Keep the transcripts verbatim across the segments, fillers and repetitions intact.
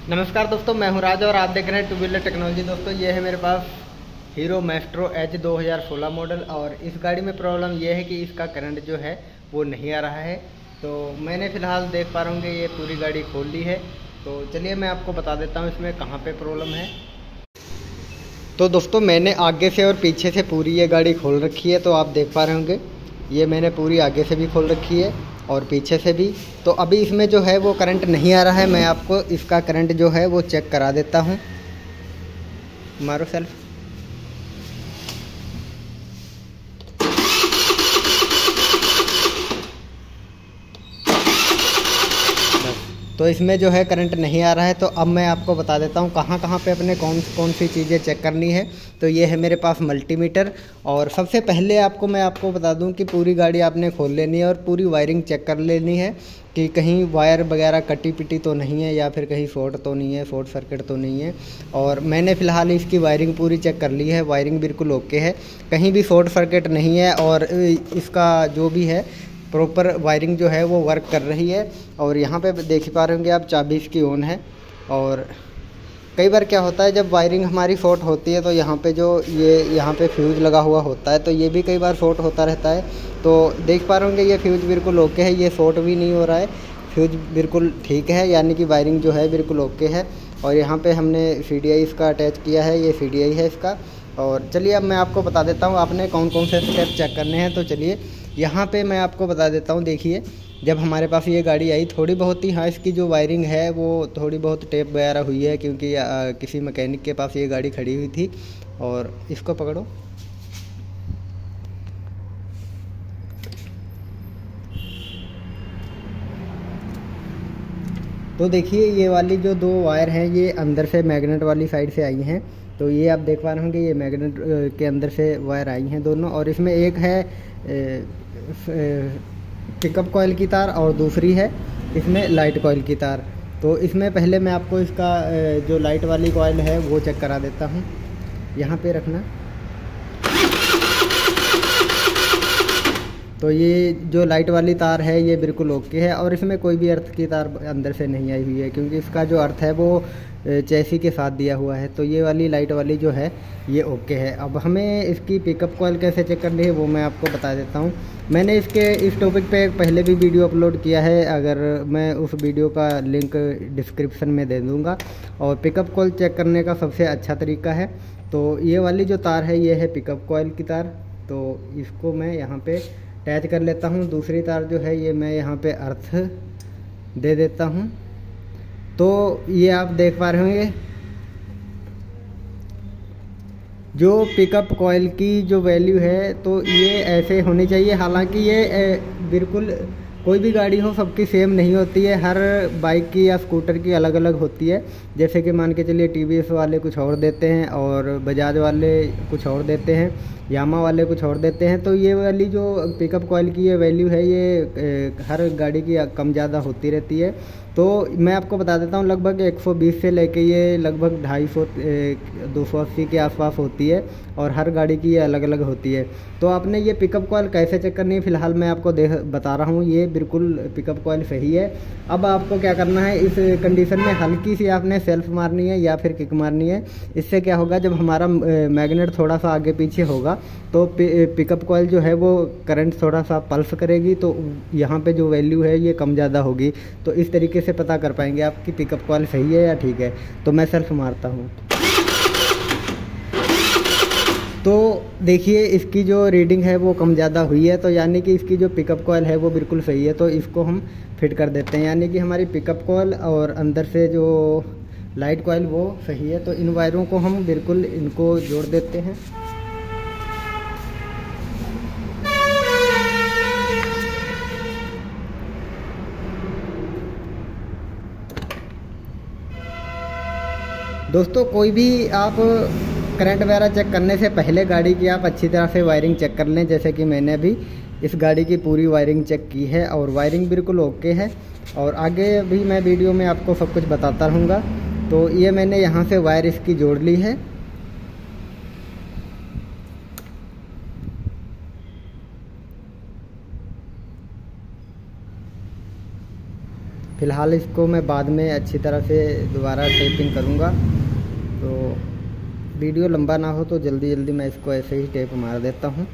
नमस्कार दोस्तों, मैं हूं राज और आप देख रहे हैं टू व्हीलर टेक्नोलॉजी। दोस्तों ये है मेरे पास हीरो मैस्ट्रो एच दो हज़ार सोलह मॉडल और इस गाड़ी में प्रॉब्लम ये है कि इसका करंट जो है वो नहीं आ रहा है। तो मैंने फ़िलहाल देख पा रहा हूँ कि ये पूरी गाड़ी खोल ली है। तो चलिए मैं आपको बता देता हूँ इसमें कहाँ पे प्रॉब्लम है। तो दोस्तों मैंने आगे से और पीछे से पूरी ये गाड़ी खोल रखी है, तो आप देख पा रहे होंगे ये मैंने पूरी आगे से भी खोल रखी है और पीछे से भी। तो अभी इसमें जो है वो करंट नहीं आ रहा है। मैं आपको इसका करंट जो है वो चेक करा देता हूँ। मारो सेल्फ। तो इसमें जो है करंट नहीं आ रहा है। तो अब मैं आपको बता देता हूँ कहाँ कहाँ पे अपने कौन कौन सी चीज़ें चेक करनी है। तो ये है मेरे पास मल्टीमीटर। और सबसे पहले आपको मैं आपको बता दूँ कि पूरी गाड़ी आपने खोल लेनी है और पूरी वायरिंग चेक कर लेनी है कि कहीं वायर वगैरह कटी पिटी तो नहीं है या फिर कहीं शॉर्ट तो नहीं है, शॉर्ट सर्किट तो नहीं है। और मैंने फ़िलहाल इसकी वायरिंग पूरी चेक कर ली है, वायरिंग बिल्कुल ओके है, कहीं भी शॉर्ट सर्किट नहीं है और इसका जो भी है प्रॉपर वायरिंग जो है वो वर्क कर रही है। और यहाँ पे देख पा रहे होंगे आप चाबी इसकी ऑन है। और कई बार क्या होता है जब वायरिंग हमारी शॉर्ट होती है तो यहाँ पे जो ये यहाँ पे फ्यूज़ लगा हुआ होता है तो ये भी कई बार शॉर्ट होता रहता है। तो देख पा रहे होंगे ये फ्यूज़ बिल्कुल ओके है, ये शॉर्ट भी नहीं हो रहा है, फ्यूज़ बिल्कुल ठीक है, यानी कि वायरिंग जो है बिल्कुल ओके है। और यहाँ पे हमने सी डी आई इसका अटैच किया है, ये सी डी आई है इसका। और चलिए अब मैं आपको बता देता हूँ आपने कौन कौन से स्टेप चेक करने हैं। तो चलिए यहाँ पे मैं आपको बता देता हूँ। देखिए जब हमारे पास ये गाड़ी आई थोड़ी बहुत ही, हाँ इसकी जो वायरिंग है वो थोड़ी बहुत टेप वगैरह हुई है क्योंकि आ, किसी मैकेनिक के पास ये गाड़ी खड़ी हुई थी। और इसको पकड़ो। तो देखिए ये वाली जो दो वायर हैं ये अंदर से मैग्नेट वाली साइड से आई हैं। तो ये आप देख पा रहे होंगे ये मैग्नेट के अंदर से वायर आई हैं दोनों। और इसमें एक है पिकअप कॉइल की तार और दूसरी है इसमें लाइट कॉइल की तार। तो इसमें पहले मैं आपको इसका जो लाइट वाली कॉइल है वो चेक करा देता हूँ। यहाँ पे रखना। तो ये जो लाइट वाली तार है ये बिल्कुल ओके है और इसमें कोई भी अर्थ की तार अंदर से नहीं आई हुई है क्योंकि इसका जो अर्थ है वो चैसी के साथ दिया हुआ है। तो ये वाली लाइट वाली जो है ये ओके है। अब हमें इसकी पिकअप कॉइल कैसे चेक करनी है वो मैं आपको बता देता हूँ। मैंने इसके इस टॉपिक पे पहले भी वीडियो अपलोड किया है, अगर मैं उस वीडियो का लिंक डिस्क्रिप्शन में दे दूँगा। और पिकअप कॉइल चेक करने का सबसे अच्छा तरीका है। तो ये वाली जो तार है ये है पिकअप कॉइल की तार। तो इसको मैं यहाँ पे अटैच कर लेता हूँ। दूसरी तार जो है ये मैं यहाँ पे अर्थ दे देता हूँ। तो ये आप देख पा रहे होंगे जो पिकअप कॉइल की जो वैल्यू है तो ये ऐसे होनी चाहिए। हालांकि ये बिल्कुल कोई भी गाड़ी हो सबकी सेम नहीं होती है, हर बाइक की या स्कूटर की अलग अलग होती है। जैसे कि मान के चलिए टी वी एस वाले कुछ और देते हैं और बजाज वाले कुछ और देते हैं, यामा वाले कुछ और देते हैं। तो ये वाली जो पिकअप कॉइल की ये वैल्यू है ये हर गाड़ी की कम ज़्यादा होती रहती है। तो मैं आपको बता देता हूँ लगभग एक सौ बीस से लेके ये लगभग ढाई सौ दो सौ अस्सी के आसपास होती है और हर गाड़ी की ये अलग अलग होती है। तो आपने ये पिकअप कॉइल कैसे चेक करनी है फ़िलहाल मैं आपको देख बता रहा हूँ। ये बिल्कुल पिकअप कॉइल सही है। अब आपको क्या करना है, इस कंडीशन में हल्की सी आपने सेल्फ मारनी है या फिर किक मारनी है। इससे क्या होगा, जब हमारा मैग्नेट थोड़ा सा आगे पीछे होगा तो पिकअप कॉइल जो है वो करंट थोड़ा सा पल्स करेगी, तो यहाँ पे जो वैल्यू है ये कम ज़्यादा होगी। तो इस तरीके से पता कर पाएंगे आपकी पिकअप कॉइल सही है या ठीक है। तो मैं सेल्फ मारता हूँ। तो देखिए इसकी जो रीडिंग है वो कम ज़्यादा हुई है, तो यानी कि इसकी जो पिकअप कॉइल है वो बिल्कुल सही है। तो इसको हम फिट कर देते हैं, यानी कि हमारी पिकअप कॉइल और अंदर से जो लाइट कॉइल वो सही है। तो इन वायरों को हम बिल्कुल इनको जोड़ देते हैं। दोस्तों कोई भी आप करंट वगैरह चेक करने से पहले गाड़ी की आप अच्छी तरह से वायरिंग चेक कर लें। जैसे कि मैंने अभी इस गाड़ी की पूरी वायरिंग चेक की है और वायरिंग बिल्कुल ओके है। और आगे भी मैं वीडियो में आपको सब कुछ बताता रहूँगा। तो ये मैंने यहाँ से वायर इसकी जोड़ ली है। फ़िलहाल इसको मैं बाद में अच्छी तरह से दोबारा टेपिंग करूँगा। तो वीडियो लंबा ना हो तो जल्दी जल्दी मैं इसको ऐसे ही टेप मार देता हूँ।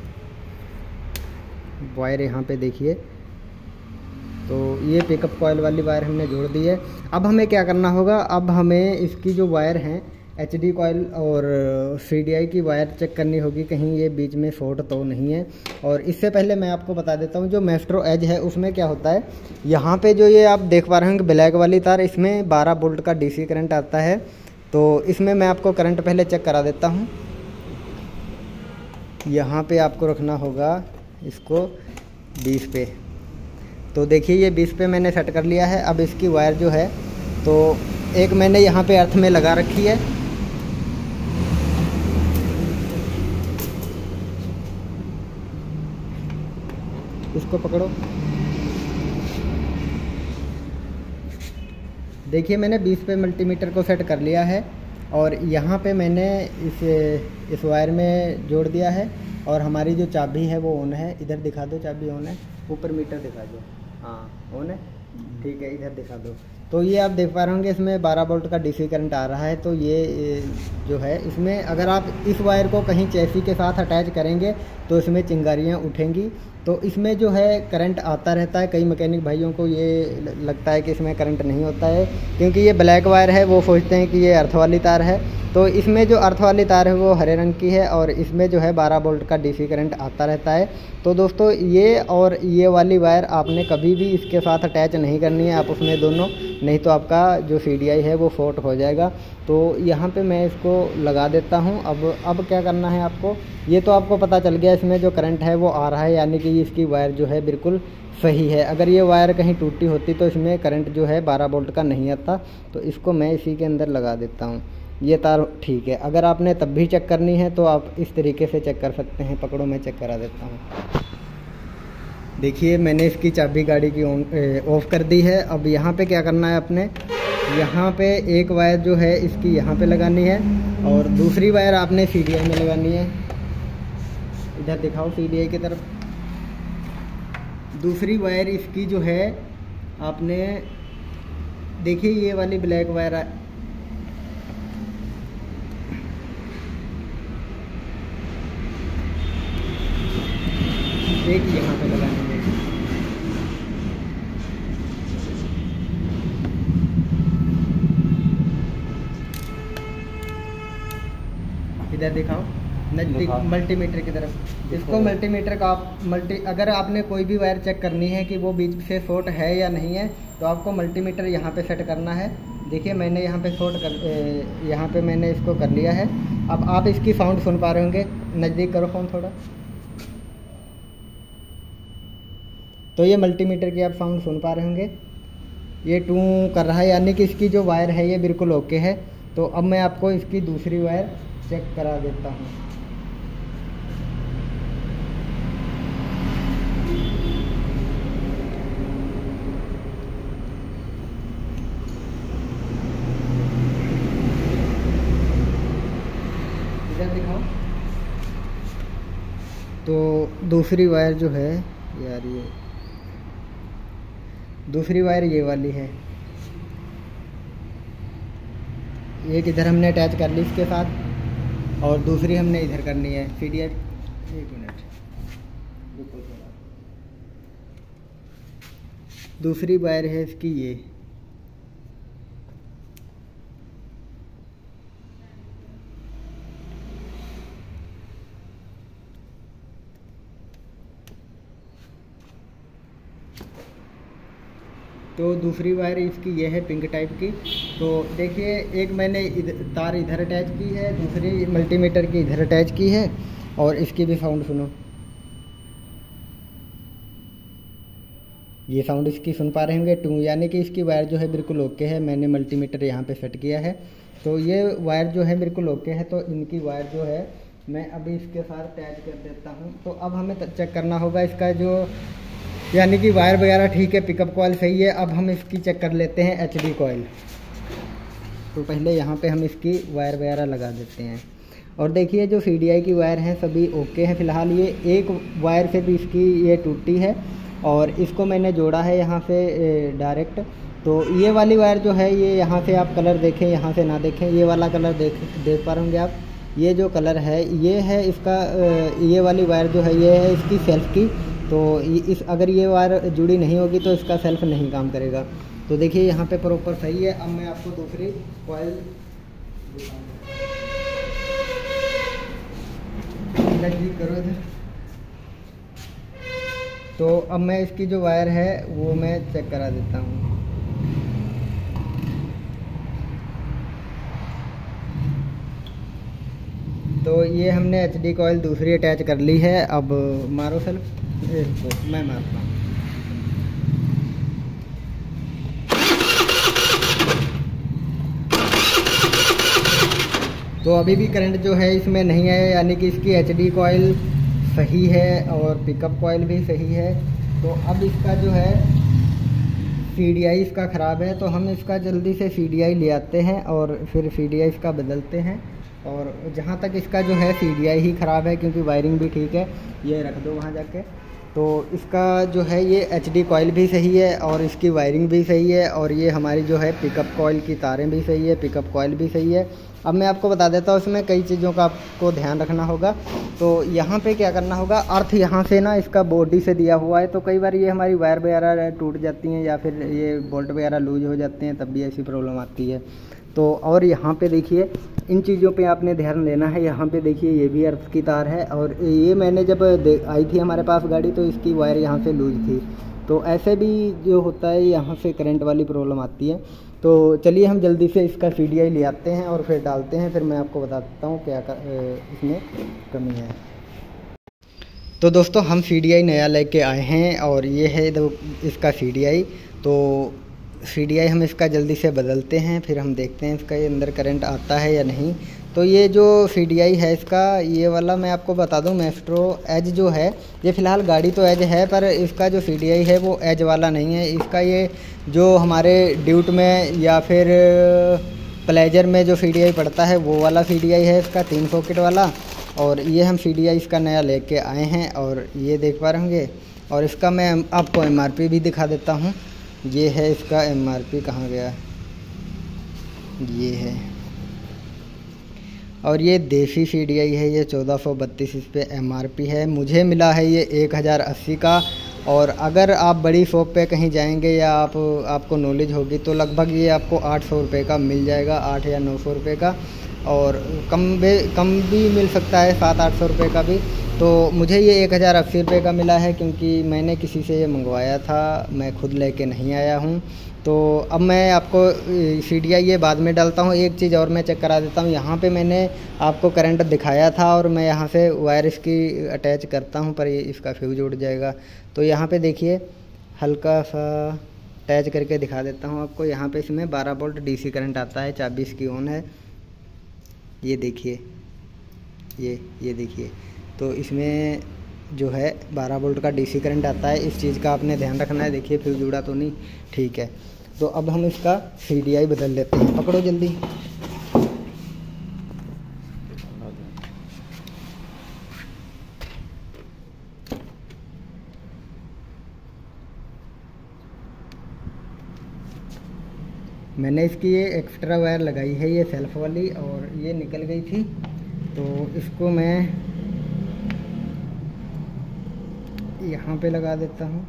वायर यहाँ पे देखिए, तो ये पिकअप कॉइल वाली वायर हमने जोड़ दी है। अब हमें क्या करना होगा, अब हमें इसकी जो वायर हैं एच डी कॉइल और सी डी आई की वायर चेक करनी होगी, कहीं ये बीच में शॉर्ट तो नहीं है। और इससे पहले मैं आपको बता देता हूँ, जो मैस्ट्रो एज है उसमें क्या होता है, यहाँ पे जो ये आप देख पा रहे हैं ब्लैक वाली तार, इसमें बारह वोल्ट का डी सी करंट आता है। तो इसमें मैं आपको करंट पहले चेक करा देता हूँ। यहाँ पे आपको रखना होगा इसको बीस पे। तो देखिए ये बीस पे मैंने सेट कर लिया है। अब इसकी वायर जो है, तो एक मैंने यहाँ पे अर्थ में लगा रखी है। इसको पकड़ो। देखिए मैंने बीस पे मल्टीमीटर को सेट कर लिया है और यहाँ पे मैंने इस इस वायर में जोड़ दिया है। और हमारी जो चाबी है वो ऑन है। इधर दिखा दो, चाबी ऑन है। ऊपर मीटर दिखा दो, हाँ ऑन है, ठीक है। इधर दिखा दो। तो ये आप देख पा रहे होंगे इसमें बारह वोल्ट का डीसी करंट आ रहा है। तो ये जो है इसमें अगर आप इस वायर को कहीं चैसी के साथ अटैच करेंगे तो इसमें चिंगारियाँ उठेंगी। तो इसमें जो है करंट आता रहता है। कई मैकेनिक भाइयों को ये लगता है कि इसमें करंट नहीं होता है, क्योंकि ये ब्लैक वायर है, वो सोचते हैं कि ये अर्थ वाली तार है। तो इसमें जो अर्थ वाली तार है वो हरे रंग की है और इसमें जो है बारह वोल्ट का डीसी करंट आता रहता है। तो दोस्तों ये और ये वाली वायर आपने कभी भी इसके साथ अटैच नहीं करनी है आप उसमें दोनों, नहीं तो आपका जो सी डी आई है वो शॉर्ट हो जाएगा। तो यहाँ पे मैं इसको लगा देता हूँ। अब अब क्या करना है आपको, ये तो आपको पता चल गया इसमें जो करंट है वो आ रहा है, यानी कि इसकी वायर जो है बिल्कुल सही है। अगर ये वायर कहीं टूटी होती तो इसमें करंट जो है बारह वोल्ट का नहीं आता। तो इसको मैं इसी के अंदर लगा देता हूँ। ये तार ठीक है। अगर आपने तब भी चेक करनी है तो आप इस तरीके से चेक कर सकते हैं। पकड़ो, मैं चेक करा देता हूँ। देखिए मैंने इसकी चाबी गाड़ी की ऑन ऑफ कर दी है। अब यहाँ पे क्या करना है अपने, यहाँ पे एक वायर जो है इसकी यहाँ पे लगानी है और दूसरी वायर आपने सी डी आई में लगानी है। इधर दिखाओ सी डी आई की तरफ। दूसरी वायर इसकी जो है आपने, देखिए ये वाली ब्लैक वायर एक यहाँ पे लगानी है। इधर दिखाओ नजदीक मल्टीमीटर की तरफ। इसको मल्टीमीटर का आप मल्टी अगर आपने कोई भी वायर चेक करनी है कि वो बीच से शॉर्ट है या नहीं है तो आपको मल्टीमीटर यहाँ पे सेट करना है। देखिए मैंने यहाँ पे शॉर्ट कर यहाँ पे मैंने इसको कर लिया है। अब आप इसकी साउंड सुन पा रहे होंगे, नज़दीक करो फ़ोन थोड़ा। तो ये मल्टीमीटर की आप साउंड सुन पा रहे होंगे, ये टू कर रहा है, यानी कि इसकी जो वायर है ये बिल्कुल ओके है। तो अब मैं आपको इसकी दूसरी वायर चेक करा देता हूँ। इधर दिखाओ। तो दूसरी वायर जो है यार, ये दूसरी वायर ये वाली है, एक इधर हमने अटैच कर ली इसके साथ और दूसरी हमने इधर करनी है। सी डी आई, एक मिनट रुको थोड़ा। दूसरी वायर है इसकी ये, तो दूसरी वायर इसकी ये है पिंक टाइप की। तो देखिए एक मैंने इधर तार इधर अटैच की है, दूसरी मल्टीमीटर की इधर अटैच की है और इसकी भी साउंड सुनो। ये साउंड इसकी सुन पा रहे होंगे टू, यानी कि इसकी वायर जो है बिल्कुल ओके है। मैंने मल्टीमीटर यहाँ पे सेट किया है। तो ये वायर जो है बिल्कुल ओके है। तो इनकी वायर जो है मैं अभी इसके साथ अटैच कर देता हूँ। तो अब हमें चेक करना होगा इसका जो, यानी कि वायर वगैरह ठीक है, पिकअप कॉइल सही है। अब हम इसकी चेक कर लेते हैं एच डी कॉइल। तो पहले यहाँ पे हम इसकी वायर वगैरह लगा देते हैं। और देखिए जो सी डी आई की वायर हैं सभी ओके हैं। फ़िलहाल ये एक वायर से भी इसकी ये टूटी है और इसको मैंने जोड़ा है यहाँ से डायरेक्ट। तो ये वाली वायर जो है ये यहाँ से आप कलर देखें, यहाँ से ना देखें, ये वाला कलर देख देख पा रहे होंगे आप। ये जो कलर है ये है इसका, ये वाली वायर जो है ये है इसकी सेल्फ की। तो इस अगर ये वायर जुड़ी नहीं होगी तो इसका सेल्फ नहीं काम करेगा। तो देखिए यहाँ पे प्रॉपर सही है। अब मैं आपको दूसरी कॉइल ठीक करो इधर। तो अब मैं इसकी जो वायर है वो मैं चेक करा देता हूँ। तो ये हमने एच डी कॉइल दूसरी अटैच कर ली है। अब मारो सेल्फ, मैं मारता हूँ। तो अभी भी करंट जो है इसमें नहीं आया, यानी कि इसकी एच डी कॉइल सही है और पिकअप कॉइल भी सही है। तो अब इसका जो है सी डी आई इसका ख़राब है, तो हम इसका जल्दी से सी डी आई ले आते हैं और फिर सी डी आई इसका बदलते हैं। और जहाँ तक इसका जो है सी डी आई ही ख़राब है, क्योंकि वायरिंग भी ठीक है, ये रख दो वहाँ जाके। तो इसका जो है ये एच डी कॉइल भी सही है और इसकी वायरिंग भी सही है, और ये हमारी जो है पिकअप कॉइल की तारें भी सही है, पिकअप कॉइल भी सही है। अब मैं आपको बता देता हूँ इसमें कई चीज़ों का आपको ध्यान रखना होगा। तो यहाँ पे क्या करना होगा, अर्थ यहाँ से ना इसका बॉडी से दिया हुआ है, तो कई बार ये हमारी वायर वगैरह टूट जाती हैं या फिर ये बोल्ट वगैरह लूज हो जाते हैं, तब भी ऐसी प्रॉब्लम आती है। तो और यहाँ पे देखिए इन चीज़ों पे आपने ध्यान देना है। यहाँ पे देखिए ये भी अर्थ की तार है, और ये मैंने जब आई थी हमारे पास गाड़ी तो इसकी वायर यहाँ से लूज थी। तो ऐसे भी जो होता है यहाँ से करंट वाली प्रॉब्लम आती है। तो चलिए हम जल्दी से इसका सी डी आई ले आते हैं और फिर डालते हैं, फिर मैं आपको बता देता हूँ क्या कर, इसमें कमी है। तो दोस्तों हम सी डी आई नया लेके आए हैं और ये है इसका सी डी आई। तो सी डी आई हम इसका जल्दी से बदलते हैं, फिर हम देखते हैं इसका ये अंदर करंट आता है या नहीं। तो ये जो सी डी आई है इसका, ये वाला मैं आपको बता दूं, मैस्ट्रो एज जो है, ये फ़िलहाल गाड़ी तो एज है, पर इसका जो सी डी आई है वो एज वाला नहीं है। इसका ये जो हमारे ड्यूट में या फिर प्लेजर में जो सी डी आई पड़ता है वो वाला सी डी आई है इसका, तीन सॉकेट वाला। और ये हम सी डी आई इसका नया लेके आए हैं और ये देख पा रहे होंगे। और इसका मैं आपको एम आर पी भी दिखा देता हूँ। ये है इसका एम आर पी, कहाँ गया, ये है। और ये देसी सी डी आई है, ये चौदह सौ बत्तीस इस पे एम आर पी है। मुझे मिला है ये एक हज़ार अस्सी का। और अगर आप बड़ी शॉप पे कहीं जाएंगे या आप आपको नॉलेज होगी तो लगभग ये आपको आठ सौ रुपये का मिल जाएगा, आठ या नौ सौ रुपये का। और कम बे कम भी मिल सकता है, सात आठ सौ रुपये का भी। तो मुझे ये एक हज़ार अस्सी रुपये का मिला है, क्योंकि मैंने किसी से ये मंगवाया था, मैं खुद लेके नहीं आया हूँ। तो अब मैं आपको सी डी आई ये बाद में डालता हूँ। एक चीज़ और मैं चेक करा देता हूँ। यहाँ पे मैंने आपको करंट दिखाया था और मैं यहाँ से वायर इसकी अटैच करता हूँ, पर ये इसका फ्यूज उड़ जाएगा। तो यहाँ पे देखिए हल्का सा अटैच करके दिखा देता हूँ आपको। यहाँ पे इसमें बारह वोल्ट डी सी करंट आता है, चाबी इसकी ऑन है, ये देखिए, ये ये देखिए। तो इसमें जो है बारह वोल्ट का डीसी करंट आता है। इस चीज़ का आपने ध्यान रखना है। देखिए फ्यूज जुड़ा तो नहीं, ठीक है। तो अब हम इसका सी डी आई बदल लेते हैं, पकड़ो जल्दी। मैंने इसकी ये एक्स्ट्रा वायर लगाई है, ये सेल्फ वाली, और ये निकल गई थी। तो इसको मैं यहाँ पे लगा देता हूँ।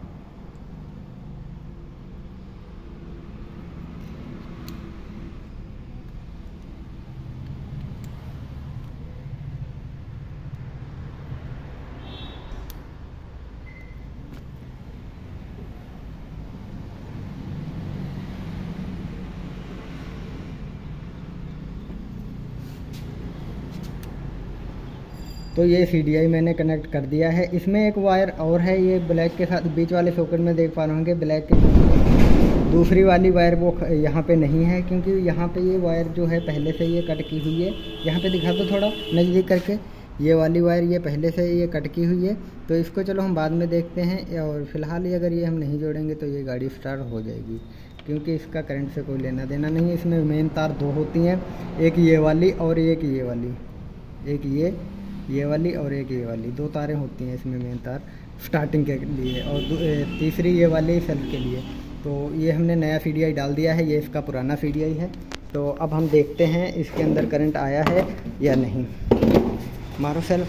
तो ये सी डी आई मैंने कनेक्ट कर दिया है। इसमें एक वायर और है, ये ब्लैक के साथ बीच वाले सॉकेट में देख पा रहे होंगे, ब्लैक के दूसरी वाली वायर वो यहाँ पे नहीं है, क्योंकि यहाँ पे ये वायर जो है पहले से ये कट की हुई है। यहाँ पे दिखा दो थोड़ा नज़दीक करके, ये वाली वायर ये पहले से ये कट की हुई है। तो इसको चलो हम बाद में देखते हैं, और फिलहाल ये अगर ये हम नहीं जोड़ेंगे तो ये गाड़ी स्टार्ट हो जाएगी, क्योंकि इसका करंट से कोई लेना देना नहीं है। इसमें मेन तार दो होती हैं, एक ये वाली और एक ये वाली, एक ये ये वाली और एक ये वाली, दो तारें होती हैं इसमें मेन तार स्टार्टिंग के लिए, और तीसरी ये वाली सेल्फ के लिए। तो ये हमने नया सी डी आई डाल दिया है, ये इसका पुराना सी डी आई है। तो अब हम देखते हैं इसके अंदर करंट आया है या नहीं। मारो सेल।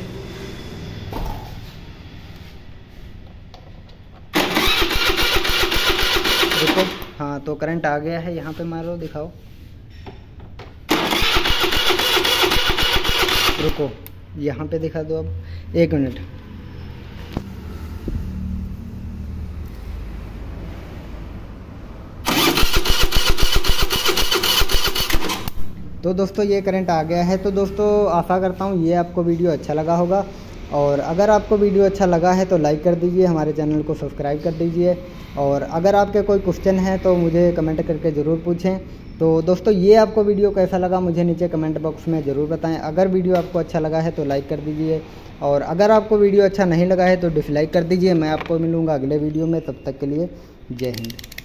देखो, हाँ तो करंट आ गया है, यहाँ पे मारो, दिखाओ। रुको, यहाँ पे दिखा दो अब, एक मिनट। तो दोस्तों ये करंट आ गया है। तो दोस्तों आशा करता हूँ ये आपको वीडियो अच्छा लगा होगा, और अगर आपको वीडियो अच्छा लगा है तो लाइक कर दीजिए, हमारे चैनल को सब्सक्राइब कर दीजिए, और अगर आपके कोई क्वेश्चन है तो मुझे कमेंट करके ज़रूर पूछें। तो दोस्तों ये आपको वीडियो कैसा लगा मुझे नीचे कमेंट बॉक्स में ज़रूर बताएं। अगर वीडियो आपको अच्छा लगा है तो लाइक कर दीजिए, और अगर आपको वीडियो अच्छा नहीं लगा है तो डिसलाइक कर दीजिए। मैं आपको मिलूँगा अगले वीडियो में, तब तक के लिए जय हिंद।